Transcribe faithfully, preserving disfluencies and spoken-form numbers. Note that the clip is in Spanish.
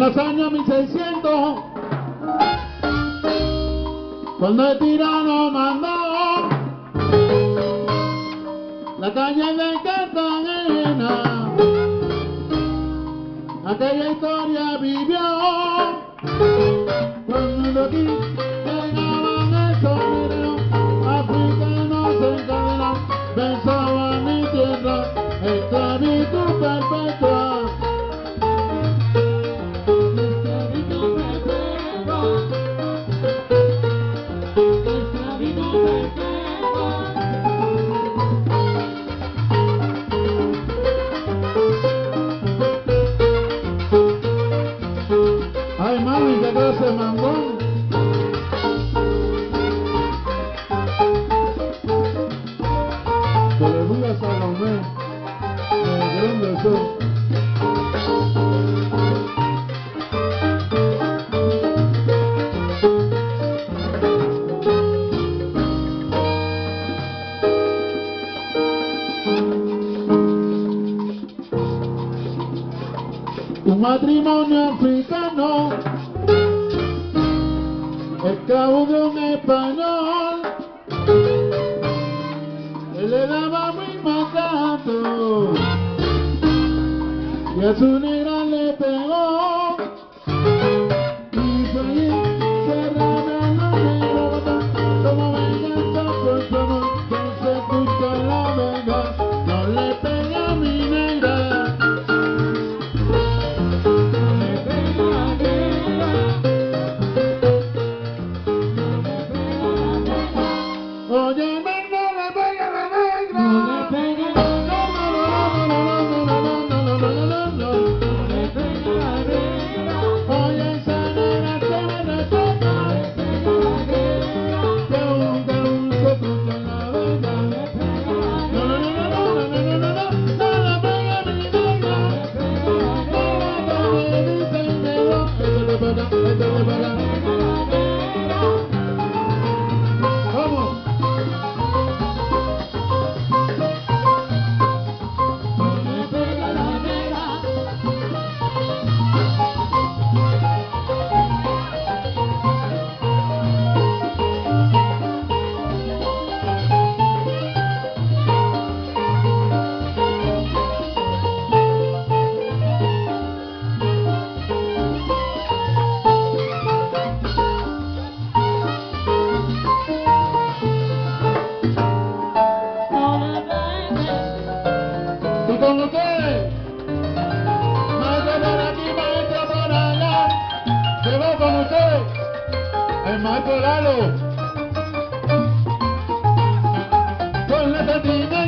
los años mil seiscientos, cuando el tirano mandó la calle de Cartagena, aquella historia vivió cuando aquí llegaban esos mineros africanos encadenados, pensaban mi tierra, esclavitud perpetua. Ay, mami, qué clase mangón. Que le diga a Salomé, de grande soy. Un matrimonio africano, esclavo de un español, que le daba muy maltrato y a su negra le pegó, y fue allí cerrada la negra bota, como venganza por su amor, que se escucha la verdad, no le pegue a mi negra. Oye, no le pegue a la negra. No le pegue, no, no, no, no, no, no, no, no, no, no, no, no, le pegue a la negra. Oye, esa negra se me respeta. No le pegue a la negra. Que un, que un se escucha la verdad. No le pegue a la negra. No, no, no, no, no, no, no, no, no, no le pegue a mi negra. No le pegue a la negra. No le dice el negro. Esto le pega, esto le pega. Vamos. ¿Y con lo que? Maestro por aquí, maestro por allá. Se va con usted, el maestro Lalo. Con la sentina.